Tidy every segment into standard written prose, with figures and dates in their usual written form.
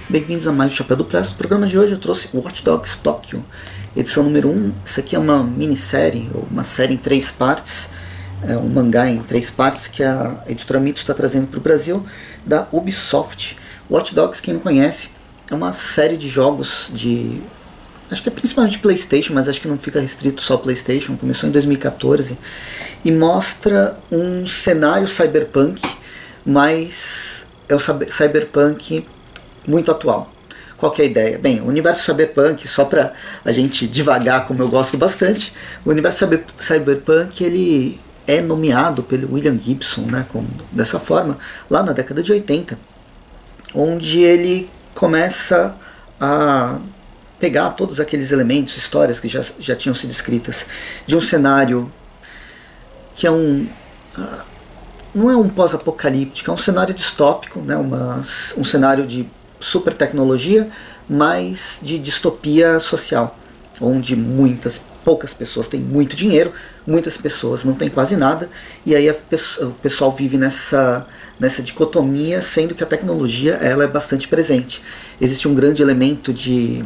Bem-vindos a mais um Chapéu Duplo. No programa de hoje eu trouxe Watch Dogs Tokyo, edição número 1. Isso aqui é uma minissérie, ou uma série em 3 partes, um mangá em 3 partes que a editora Mito está trazendo para o Brasil, da Ubisoft. Watch Dogs, quem não conhece, é uma série de jogos de... acho que é principalmente PlayStation, mas acho que não fica restrito só ao PlayStation. Começou em 2014 e mostra um cenário cyberpunk, mas é o cyberpunk muito atual. Qual que é a ideia? Bem, o universo cyberpunk, só para a gente devagar, como eu gosto bastante, o universo cyberpunk ele é nomeado pelo William Gibson, né, dessa forma, lá na década de 80, onde ele começa a pegar todos aqueles elementos, histórias que já tinham sido escritas, de um cenário que é não é um pós-apocalíptico, é um cenário distópico, né, um cenário de super tecnologia, mas de distopia social, onde poucas pessoas têm muito dinheiro, muitas pessoas não têm quase nada, e aí o pessoal vive nessa dicotomia, sendo que a tecnologia ela é bastante presente. Existe um grande elemento de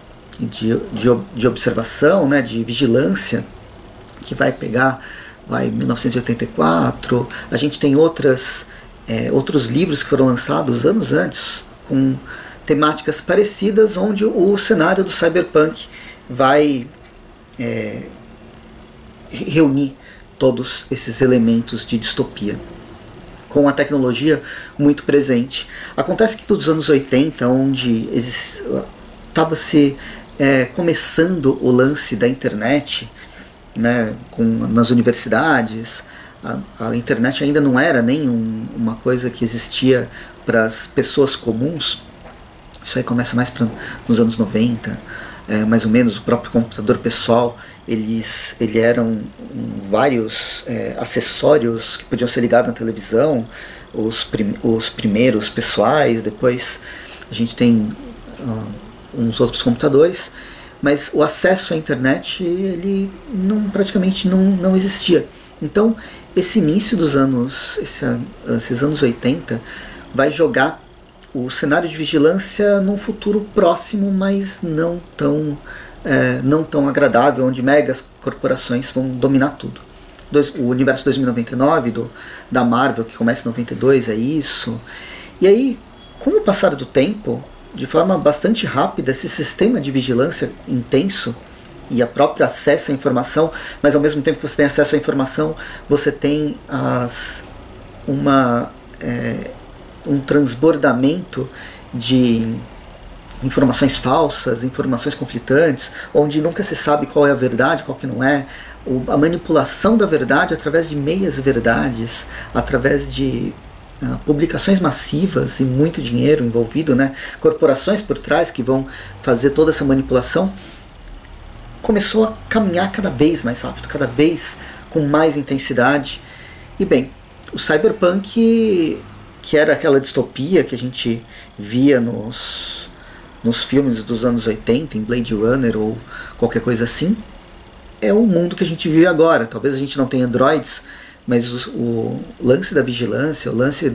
observação, né, de vigilância, que vai pegar 1984. A gente tem outros livros que foram lançados anos antes, com temáticas parecidas, onde o cenário do cyberpunk vai reunir todos esses elementos de distopia, com a tecnologia muito presente. Acontece que dos anos 80, onde estava se começando o lance da internet, né, nas universidades, a internet ainda não era nem uma coisa que existia para as pessoas comuns. Isso aí começa mais nos anos 90, mais ou menos. O próprio computador pessoal, ele eram vários acessórios que podiam ser ligados na televisão, os primeiros pessoais. Depois a gente tem uns outros computadores, mas o acesso à internet ele praticamente não existia. Então esse início dos esses anos 80 vai jogar o cenário de vigilância num futuro próximo, mas não tão agradável, onde megas corporações vão dominar tudo. O universo 2099 da Marvel, que começa em 92, é isso. E aí, com o passar do tempo, de forma bastante rápida, esse sistema de vigilância intenso e a própria acesso à informação, mas ao mesmo tempo que você tem acesso à informação, você tem um transbordamento de informações falsas, informações conflitantes, onde nunca se sabe qual é a verdade, qual que não é, a manipulação da verdade através de meias verdades, através de publicações massivas e muito dinheiro envolvido, né? Corporações por trás que vão fazer toda essa manipulação, começou a caminhar cada vez mais rápido, cada vez com mais intensidade. E bem, o cyberpunk, que era aquela distopia que a gente via nos filmes dos anos 80, em Blade Runner ou qualquer coisa assim, é o mundo que a gente vive agora. Talvez a gente não tenha androids, mas o lance da vigilância, o lance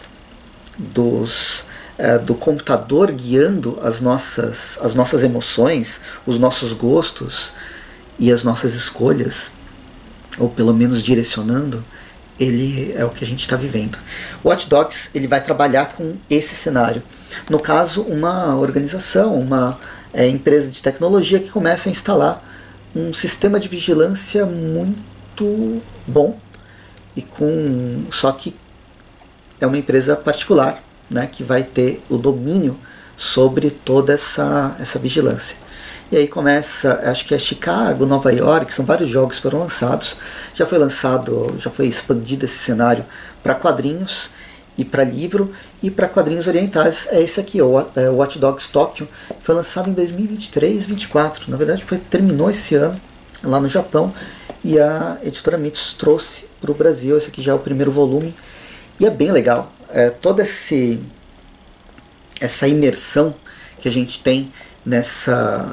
do computador guiando as nossas emoções, os nossos gostos e as nossas escolhas, ou pelo menos direcionando, ele é o que a gente está vivendo. O Watch Dogs ele vai trabalhar com esse cenário. No caso, uma organização, uma empresa de tecnologia que começa a instalar um sistema de vigilância muito bom, só que é uma empresa particular, né, que vai ter o domínio sobre toda essa vigilância. E aí começa, acho que é Chicago, Nova York, são vários jogos que foram lançados. Já foi expandido esse cenário para quadrinhos e para livro, e para quadrinhos orientais é esse aqui, o Watch Dogs Tokyo. Foi lançado em 2023, 2024. Na verdade terminou esse ano lá no Japão, e a editora Mitos trouxe para o Brasil. Esse aqui já é o primeiro volume e é bem legal. Toda essa imersão que a gente tem nessa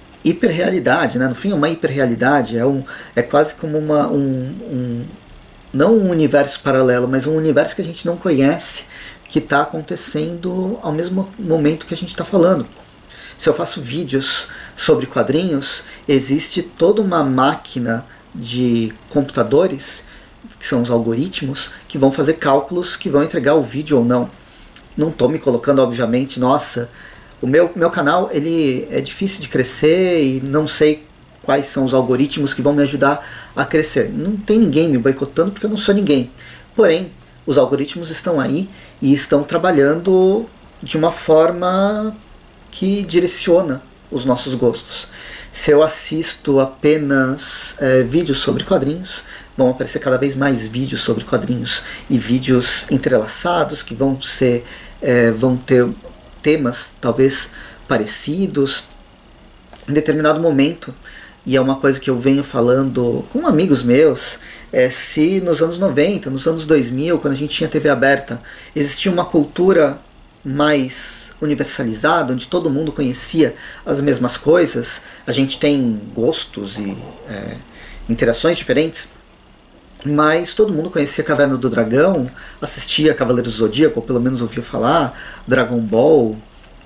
hiperrealidade, né? No fim é uma hiperrealidade, é quase como não um universo paralelo, mas um universo que a gente não conhece, que está acontecendo ao mesmo momento que a gente está falando. Se eu faço vídeos sobre quadrinhos, existe toda uma máquina de computadores, que são os algoritmos, que vão fazer cálculos que vão entregar o vídeo ou não. Não estou me colocando, obviamente, nossa, o meu canal ele é difícil de crescer e não sei quais são os algoritmos que vão me ajudar a crescer. Não tem ninguém me boicotando porque eu não sou ninguém. Porém, os algoritmos estão aí e estão trabalhando de uma forma que direciona os nossos gostos. Se eu assisto apenas vídeos sobre quadrinhos, vão aparecer cada vez mais vídeos sobre quadrinhos e vídeos entrelaçados que vão ter temas talvez parecidos em determinado momento. E é uma coisa que eu venho falando com amigos meus, se nos anos 90, nos anos 2000, quando a gente tinha TV aberta, existia uma cultura mais universalizada, onde todo mundo conhecia as mesmas coisas, a gente tem gostos e interações diferentes, mas todo mundo conhecia Caverna do Dragão, assistia Cavaleiros do Zodíaco, ou pelo menos ouviu falar, Dragon Ball,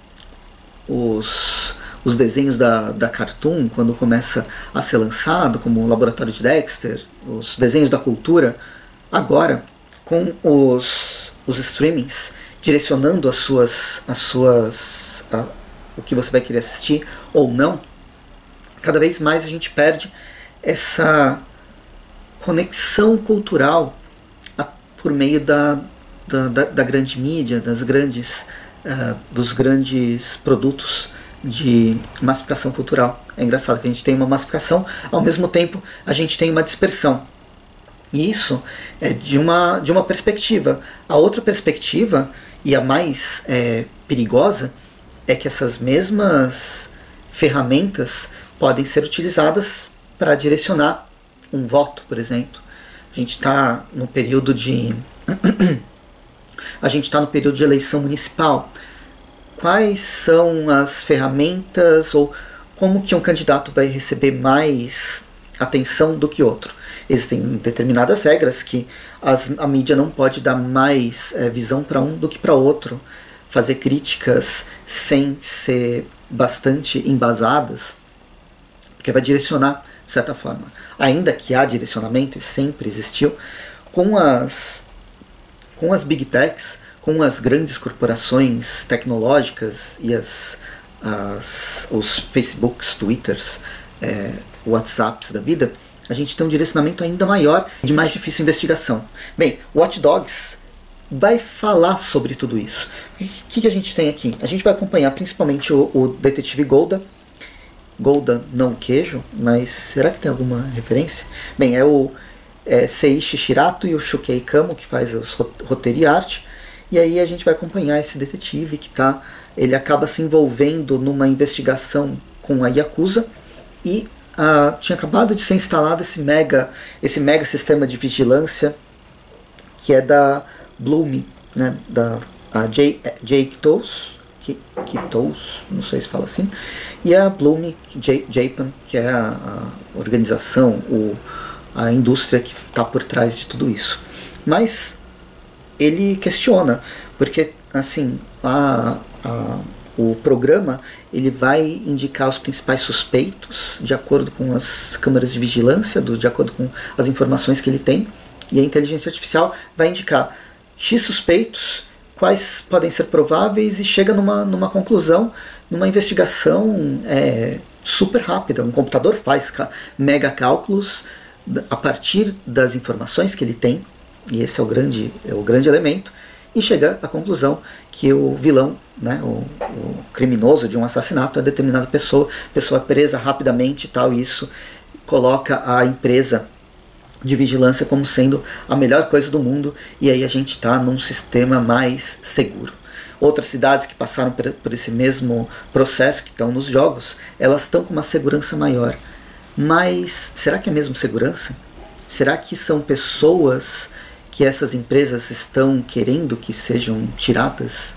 os desenhos da Cartoon, quando começa a ser lançado, como o Laboratório de Dexter, os desenhos da cultura. Agora, com os streamings direcionando o que você vai querer assistir ou não, cada vez mais a gente perde essa conexão cultural por meio da grande mídia, dos grandes produtos de massificação cultural. É engraçado que a gente tem uma massificação, ao mesmo tempo a gente tem uma dispersão. E isso é de uma perspectiva. A outra perspectiva, e a mais perigosa, é que essas mesmas ferramentas podem ser utilizadas para direcionar um voto, por exemplo. A gente está no período de eleição municipal. Quais são as ferramentas ou como que um candidato vai receber mais atenção do que outro? Existem determinadas regras que a mídia não pode dar mais visão para um do que para outro, fazer críticas sem ser bastante embasadas, porque vai direcionar de certa forma. Ainda que há direcionamento, e sempre existiu, com as big techs, com as grandes corporações tecnológicas e os Facebooks, Twitters, WhatsApps da vida, a gente tem um direcionamento ainda maior e de mais difícil investigação. Bem, Watch Dogs vai falar sobre tudo isso. O que a gente tem aqui? A gente vai acompanhar principalmente o detetive Golda. Golda, não queijo, mas será que tem alguma referência? Bem, é o Seiichi Shirato e o Shukei Kamo, que faz os roteiro e arte. E aí a gente vai acompanhar esse detetive que ele acaba se envolvendo numa investigação com a Yakuza e tinha acabado de ser instalado esse mega sistema de vigilância que é da Bloom, né, da Jake Toes, não sei se fala assim, e a Bloom Japan, que é a organização, a indústria que está por trás de tudo isso. Mas ele questiona, porque assim, o programa ele vai indicar os principais suspeitos de acordo com as câmeras de vigilância, de acordo com as informações que ele tem, e a inteligência artificial vai indicar X suspeitos, quais podem ser prováveis, e chega numa conclusão, numa investigação super rápida. Um computador faz mega cálculos a partir das informações que ele tem, e esse é o grande elemento, e chega à conclusão que o vilão, né, o criminoso de um assassinato é determinada pessoa presa rapidamente e tal, e isso coloca a empresa de vigilância como sendo a melhor coisa do mundo, e aí a gente está num sistema mais seguro. Outras cidades que passaram por esse mesmo processo, que estão nos jogos, elas estão com uma segurança maior. Mas será que é mesmo segurança? Será que são pessoas que essas empresas estão querendo que sejam tiradas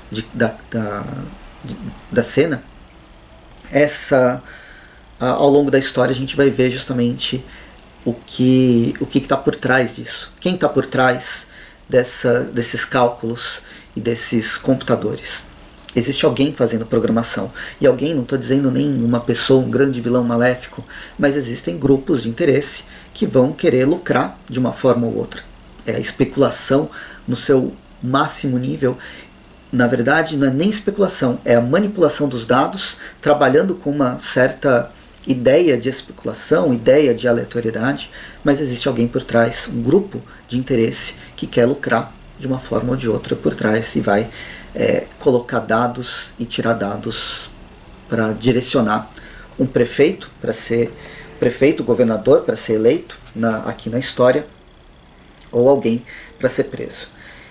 da cena? Ao longo da história a gente vai ver justamente o que está por trás disso. Quem está por trás desses cálculos e desses computadores? Existe alguém fazendo programação. E alguém, não estou dizendo nem uma pessoa, um grande vilão maléfico, mas existem grupos de interesse que vão querer lucrar de uma forma ou outra. É a especulação no seu máximo nível. Na verdade, não é nem especulação, é a manipulação dos dados, trabalhando com uma certa ideia de especulação, ideia de aleatoriedade, mas existe alguém por trás, um grupo de interesse que quer lucrar de uma forma ou de outra por trás e vai colocar dados e tirar dados para direcionar um prefeito para ser prefeito, governador para ser eleito aqui na história, ou alguém para ser preso.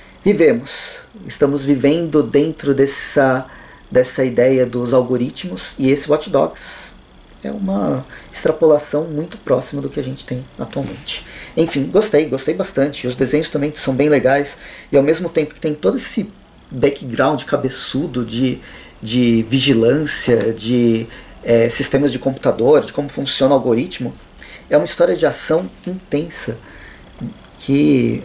Estamos vivendo dentro dessa ideia dos algoritmos, e esse Watch Dogs é uma extrapolação muito próxima do que a gente tem atualmente. Enfim, gostei bastante. Os desenhos também são bem legais, e ao mesmo tempo que tem todo esse background cabeçudo de vigilância, de sistemas de computador, de como funciona o algoritmo, é uma história de ação intensa, que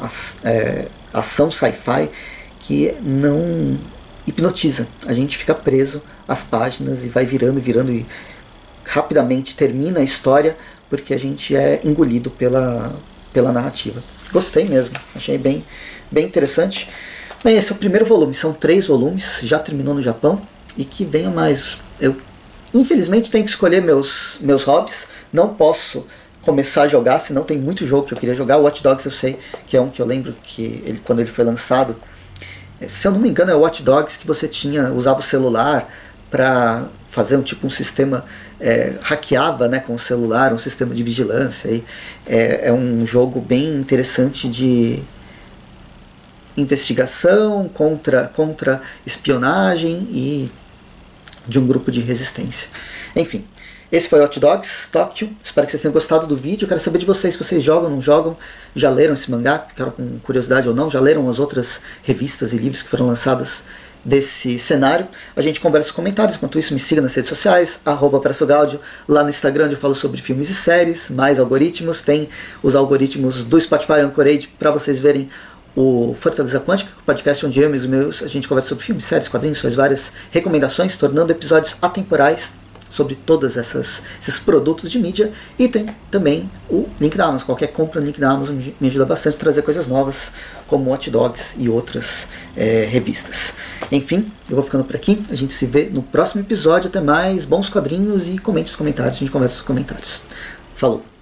ação sci-fi que não hipnotiza. A gente fica preso às páginas e vai virando e rapidamente termina a história porque a gente é engolido pela narrativa. Gostei mesmo, achei bem interessante. Bem, esse é o primeiro volume, são 3 volumes, já terminou no Japão, e que venha mais. Eu infelizmente tenho que escolher meus hobbies, não posso começar a jogar, senão tem muito jogo que eu queria jogar. O Watch Dogs eu sei que é um que eu lembro que quando ele foi lançado, se eu não me engano é o Watch Dogs que você usava o celular para fazer um sistema, hackeava, né, com o celular, um sistema de vigilância. E é um jogo bem interessante de investigação contra espionagem e de um grupo de resistência. Enfim, esse foi Watch Dogs Tokyo. Espero que vocês tenham gostado do vídeo. Eu quero saber de vocês se vocês jogam ou não jogam, já leram esse mangá, ficaram com curiosidade ou não, já leram as outras revistas e livros que foram lançadas desse cenário. A gente conversa nos comentários. Enquanto isso, me siga nas redes sociais, @PreçoGaudio, lá no Instagram, onde eu falo sobre filmes e séries, mais algoritmos. Tem os algoritmos do Spotify Anchorage para vocês verem o Fortaleza Quântica, o podcast onde eu e os meus, a gente conversa sobre filmes, séries, quadrinhos, faz várias recomendações, tornando episódios atemporais sobre todos esses produtos de mídia. E tem também o link da Amazon. Qualquer compra no link da Amazon me ajuda bastante a trazer coisas novas, como Watch Dogs e outras revistas. Enfim, eu vou ficando por aqui. A gente se vê no próximo episódio. Até mais, bons quadrinhos, e comente nos comentários. A gente conversa nos comentários. Falou!